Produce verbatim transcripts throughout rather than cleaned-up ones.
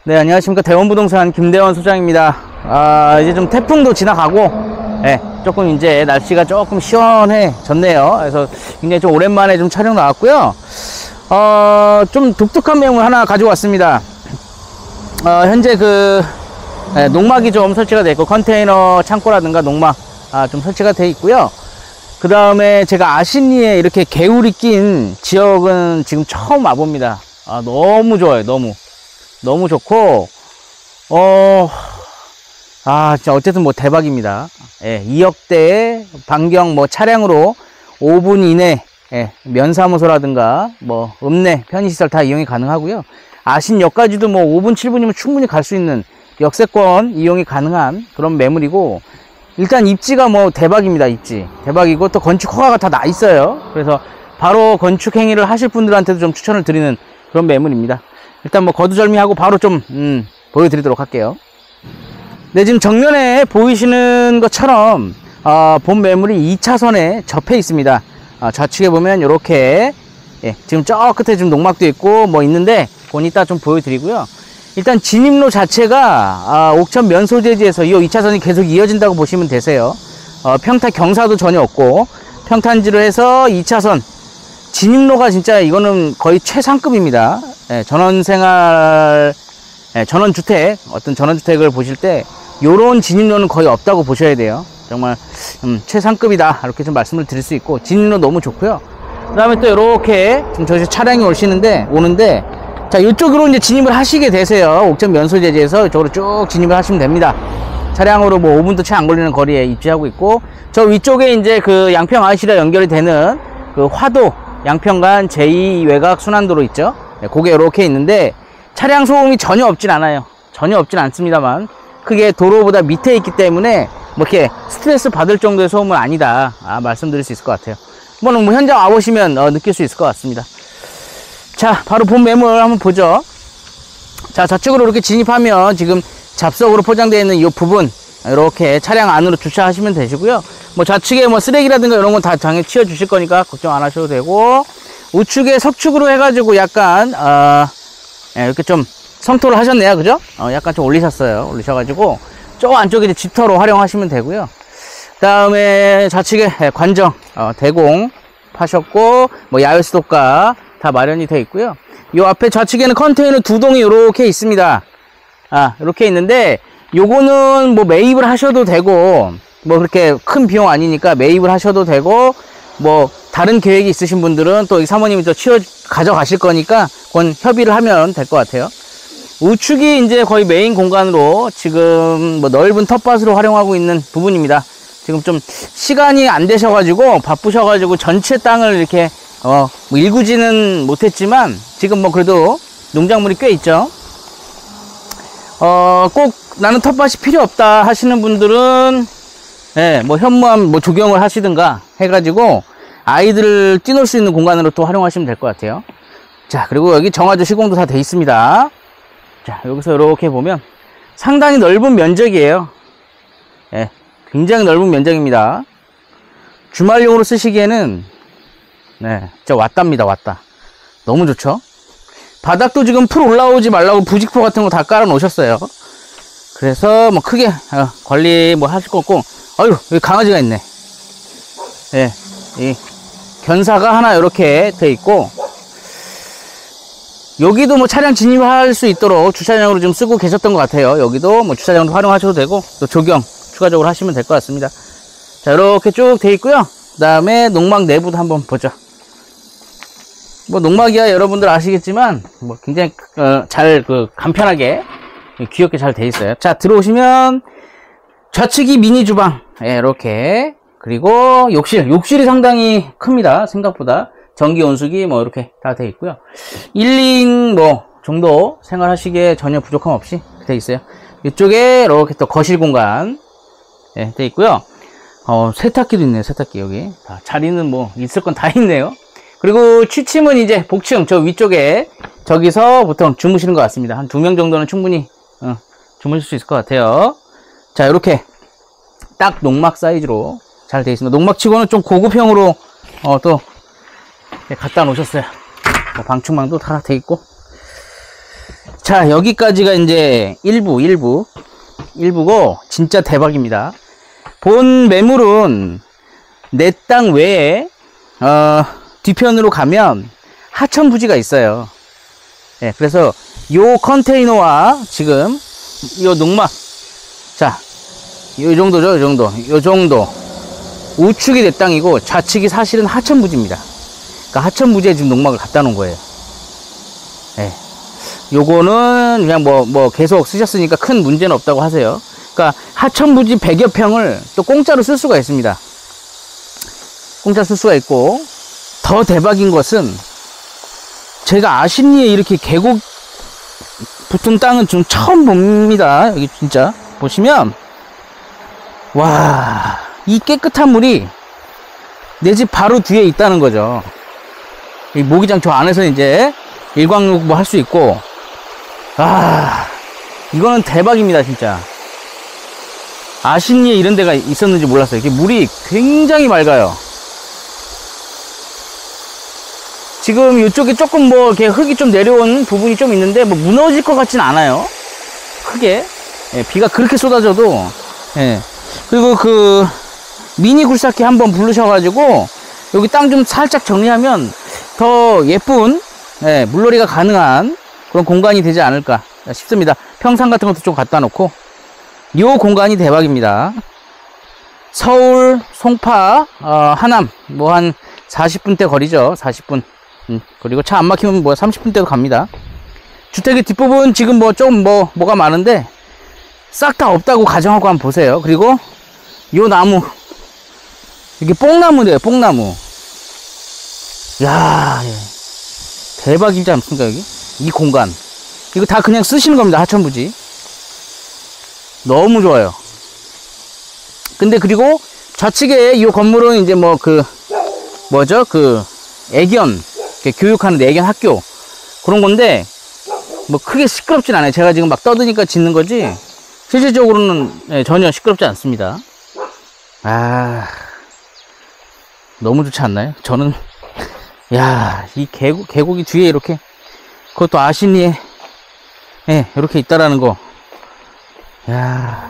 네, 안녕하십니까. 대원부동산 김대원 소장입니다. 아, 이제 좀 태풍도 지나가고, 예, 조금 이제 날씨가 조금 시원해졌네요. 그래서 굉장히 좀 오랜만에 좀 촬영 나왔고요. 어, 좀 독특한 매물 하나 가지고 왔습니다. 어, 현재 그, 예, 농막이 좀 설치가 되어 있고, 컨테이너 창고라든가 농막, 아, 좀 설치가 되어 있고요. 그 다음에 제가 아시니에 이렇게 개울이 낀 지역은 지금 처음 와봅니다. 아, 너무 좋아요, 너무. 너무 좋고, 어, 아, 진짜 어쨌든 뭐 대박입니다. 예, 이억대의 반경 뭐 차량으로 오 분 이내, 예, 면사무소라든가 뭐 읍내 편의시설 다 이용이 가능하고요. 아신역까지도 뭐 오 분, 칠 분이면 충분히 갈 수 있는 역세권 이용이 가능한 그런 매물이고, 일단 입지가 뭐 대박입니다. 입지 대박이고, 또 건축 허가가 다 나 있어요. 그래서 바로 건축 행위를 하실 분들한테도 좀 추천을 드리는 그런 매물입니다. 일단 뭐 거두절미하고 바로 좀 음, 보여드리도록 할게요. 네, 지금 정면에 보이시는 것처럼 어, 본 매물이 이 차선에 접해 있습니다. 어, 좌측에 보면 이렇게, 예, 지금 저 끝에 좀 농막도 있고 뭐 있는데 그건 이따 좀 보여드리고요. 일단 진입로 자체가 아, 옥천 면소재지에서 이 이 차선이 계속 이어진다고 보시면 되세요. 어, 평타 경사도 전혀 없고 평탄지로 해서 이 차선 진입로가 진짜 이거는 거의 최상급입니다. 예, 전원생활, 예, 전원주택, 어떤 전원주택을 보실 때 요런 진입로는 거의 없다고 보셔야 돼요. 정말 음, 최상급이다, 이렇게 좀 말씀을 드릴 수 있고, 진입로 너무 좋고요. 그 다음에 또 이렇게 지금 저기 차량이 오시는데 오는데, 자, 이쪽으로 이제 진입을 하시게 되세요. 옥천 면소재지에서 이쪽으로 쭉 진입을 하시면 됩니다. 차량으로 뭐 오 분도 채 안 걸리는 거리에 입지하고 있고, 저 위쪽에 이제 그 양평 아이씨랑 연결이 되는 그 화도 양평간 제이 외곽 순환도로 있죠. 네, 그게 이렇게 있는데 차량 소음이 전혀 없진 않아요. 전혀 없진 않습니다만, 그게 도로보다 밑에 있기 때문에 뭐 이렇게 스트레스 받을 정도의 소음은 아니다, 아, 말씀드릴 수 있을 것 같아요. 뭐, 뭐 현장 와보시면 어, 느낄 수 있을 것 같습니다. 자, 바로 본 매물 한번 보죠. 자, 좌측으로 이렇게 진입하면 지금 잡석으로 포장되어 있는 이 부분, 이렇게 차량 안으로 주차하시면 되시고요. 뭐 좌측에 뭐 쓰레기라든가 이런 건 다 당연히 치워 주실 거니까 걱정 안 하셔도 되고, 우측에 석축으로 해가지고 약간 어, 예, 이렇게 좀 성토를 하셨네요, 그죠? 어, 약간 좀 올리셨어요. 올리셔가지고 저 안쪽에 이제 집터로 활용하시면 되고요. 그 다음에 좌측에 관정, 어, 대공 파셨고, 뭐 야외 수도가 다 마련이 되어 있고요. 이 앞에 좌측에는 컨테이너 두 동이 이렇게 있습니다. 아, 이렇게 있는데 요거는 뭐 매입을 하셔도 되고, 뭐 그렇게 큰 비용 아니니까 매입을 하셔도 되고, 뭐 다른 계획이 있으신 분들은 또 이 사모님이 또 치워 가져가실 거니까 그건 협의를 하면 될 것 같아요. 우측이 이제 거의 메인 공간으로 지금 뭐 넓은 텃밭으로 활용하고 있는 부분입니다. 지금 좀 시간이 안 되셔가지고 바쁘셔가지고 전체 땅을 이렇게 어 뭐 일구지는 못했지만 지금 뭐 그래도 농작물이 꽤 있죠. 어 꼭 나는 텃밭이 필요 없다 하시는 분들은, 예, 뭐 현무암 뭐 조경을 하시든가 해가지고 아이들을 뛰놀 수 있는 공간으로 또 활용하시면 될 것 같아요. 자, 그리고 여기 정화조 시공도 다 돼 있습니다. 자, 여기서 이렇게 보면 상당히 넓은 면적이에요. 예, 굉장히 넓은 면적입니다. 주말용으로 쓰시기에는, 네, 진짜 왔답니다. 왔다. 너무 좋죠? 바닥도 지금 풀 올라오지 말라고 부직포 같은 거 다 깔아 놓으셨어요. 그래서 뭐 크게 어, 관리 뭐 하실 거 없고, 아유, 여기 강아지가 있네. 예, 이 견사가 하나 이렇게 돼 있고, 여기도 뭐 차량 진입할 수 있도록 주차장으로 좀 쓰고 계셨던 것 같아요. 여기도 뭐 주차장으로 활용하셔도 되고, 또 조경 추가적으로 하시면 될 것 같습니다. 자, 이렇게 쭉 돼 있고요. 그 다음에 농막 내부도 한번 보죠. 뭐 농막이야 여러분들 아시겠지만 뭐 굉장히 어, 잘 그 간편하게 귀엽게 잘 돼 있어요. 자, 들어오시면 좌측이 미니 주방, 예, 이렇게, 그리고 욕실 욕실이 상당히 큽니다. 생각보다. 전기 온수기 뭐 이렇게 다 돼 있고요. 일 인 뭐 정도 생활하시기에 전혀 부족함 없이 돼 있어요. 이쪽에 이렇게 또 거실 공간, 예, 돼 있고요. 어, 세탁기도 있네요. 세탁기 여기. 자, 자리는 뭐 있을 건 다 있네요. 그리고 취침은 이제 복층 저 위쪽에, 저기서 보통 주무시는 것 같습니다. 한 두 명 정도는 충분히 어, 주무실 수 있을 것 같아요. 자, 이렇게 딱 농막 사이즈로 잘 되어 있습니다. 농막치고는 좀 고급형으로 어, 또 갖다 놓으셨어요. 방충망도 다 되어 있고. 자, 여기까지가 이제 일부, 일부. 일부고, 진짜 대박입니다. 본 매물은 내 땅 외에, 어, 뒤편으로 가면 하천 부지가 있어요. 예, 그래서 요 컨테이너와 지금 요 농막, 자, 요 정도죠, 요 정도, 요 정도. 우측이 내 땅이고 좌측이 사실은 하천 부지입니다. 그러니까 하천 부지에 지금 농막을 갖다 놓은 거예요. 예. 요거는 그냥 뭐, 뭐 계속 쓰셨으니까 큰 문제는 없다고 하세요. 그러니까 하천부지 백여 평을 또 공짜로 쓸 수가 있습니다. 공짜로 쓸 수가 있고, 더 대박인 것은 제가 아신리에 이렇게 계곡 붙은 땅은 좀 처음 봅니다. 여기 진짜 보시면, 와, 이 깨끗한 물이 내 집 바로 뒤에 있다는 거죠. 이 모기장 저 안에서 이제 일광욕 뭐 할 수 있고, 아, 이거는 대박입니다, 진짜. 아신리에 이런 데가 있었는지 몰랐어요. 이게 물이 굉장히 맑아요. 지금 이쪽에 조금 뭐 이렇게 흙이 좀 내려온 부분이 좀 있는데 뭐 무너질 것 같진 않아요. 크게. 예, 비가 그렇게 쏟아져도. 예. 그리고 그 미니 굴삭기 한번 부르셔가지고 여기 땅 좀 살짝 정리하면 더 예쁜, 예, 물놀이가 가능한 그런 공간이 되지 않을까 싶습니다. 평상 같은 것도 좀 갖다 놓고. 이 공간이 대박입니다. 서울, 송파, 어, 하남 뭐 한 사십 분대 거리죠. 사십 분. 음, 그리고 차 안 막히면 뭐 삼십 분대도 갑니다. 주택의 뒷부분 지금 뭐 좀 뭐 뭐가 많은데 싹 다 없다고 가정하고 한번 보세요. 그리고 요 나무, 이게 뽕나무네요. 뽕나무. 야, 예. 대박이지 않습니까? 여기 이 공간 이거 다 그냥 쓰시는 겁니다. 하천부지. 너무 좋아요. 근데 그리고 좌측에 이 건물은 이제 뭐 그 뭐죠, 그 애견 교육하는 애견 학교 그런 건데 뭐 크게 시끄럽진 않아요. 제가 지금 막 떠드니까 짓는 거지 실질적으로는, 네, 전혀 시끄럽지 않습니다. 아, 너무 좋지 않나요? 저는 야, 이 계곡, 계곡이 뒤에 이렇게, 그것도 아신리에, 예, 이렇게 있다라는 거. 야,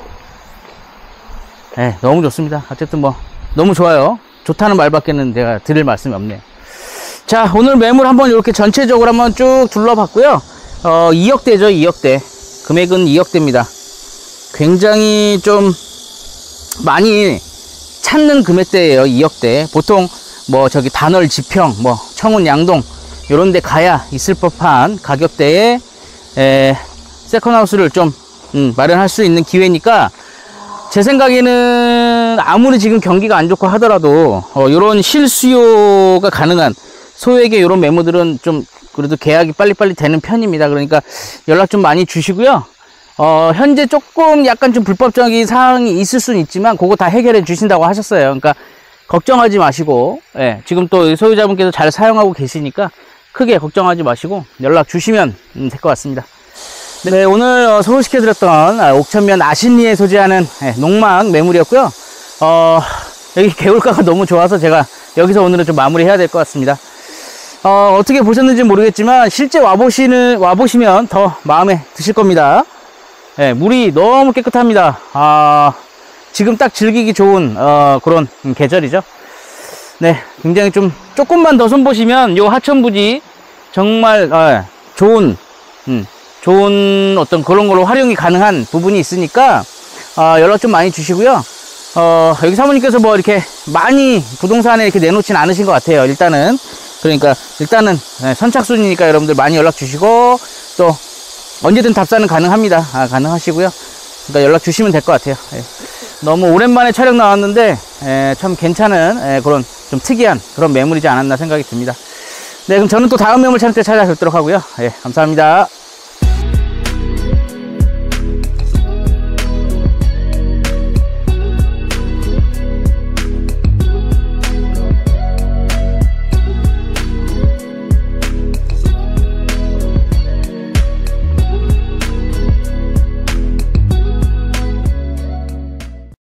예, 너무 좋습니다. 어쨌든 뭐, 너무 좋아요. 좋다는 말밖에는 제가 드릴 말씀이 없네요. 자, 오늘 매물 한번 이렇게 전체적으로 한번 쭉 둘러봤고요. 어, 이억대죠, 이억대. 금액은 이억대입니다. 굉장히 좀 많이 찾는 금액대예요, 이억대. 보통, 뭐 저기 단월 지평, 뭐 청운 양동 요런 데 가야 있을 법한 가격대에 에, 세컨하우스를 좀 음, 마련할 수 있는 기회니까 제 생각에는 아무리 지금 경기가 안 좋고 하더라도 어, 요런 실수요가 가능한 소액의 요런 매물들은 좀 그래도 계약이 빨리빨리 되는 편입니다. 그러니까 연락 좀 많이 주시고요. 어, 현재 조금 약간 좀 불법적인 사항이 있을 수는 있지만 그거 다 해결해 주신다고 하셨어요. 그러니까 걱정하지 마시고, 예, 지금 또 소유자분께서 잘 사용하고 계시니까 크게 걱정하지 마시고 연락 주시면 될 것 같습니다. 네, 오늘 어, 소개시켜드렸던 아, 옥천면 아신리에 소재하는, 예, 농막 매물이었고요. 어, 여기 개울가가 너무 좋아서 제가 여기서 오늘은 좀 마무리해야 될 것 같습니다. 어, 어떻게 보셨는지 모르겠지만 실제 와보시는, 와보시면 더 마음에 드실 겁니다. 예, 물이 너무 깨끗합니다. 아, 지금 딱 즐기기 좋은 어, 그런 계절이죠. 네, 굉장히 좀 조금만 더 손보시면 요 하천부지 정말 어, 좋은 음, 좋은 어떤 그런 걸로 활용이 가능한 부분이 있으니까 어, 연락 좀 많이 주시고요. 어, 여기 사모님께서 뭐 이렇게 많이 부동산에 이렇게 내놓진 않으신 것 같아요. 일단은 그러니까 일단은 네, 선착순이니까 여러분들 많이 연락 주시고 또 언제든 답사는 가능합니다. 아, 가능하시고요. 그러니까 연락 주시면 될 것 같아요. 예. 너무 오랜만에 촬영 나왔는데 에, 참 괜찮은 에, 그런 좀 특이한 그런 매물이지 않았나 생각이 듭니다. 네, 그럼 저는 또 다음 매물 촬영 때 찾아뵙도록 하고요. 예, 감사합니다.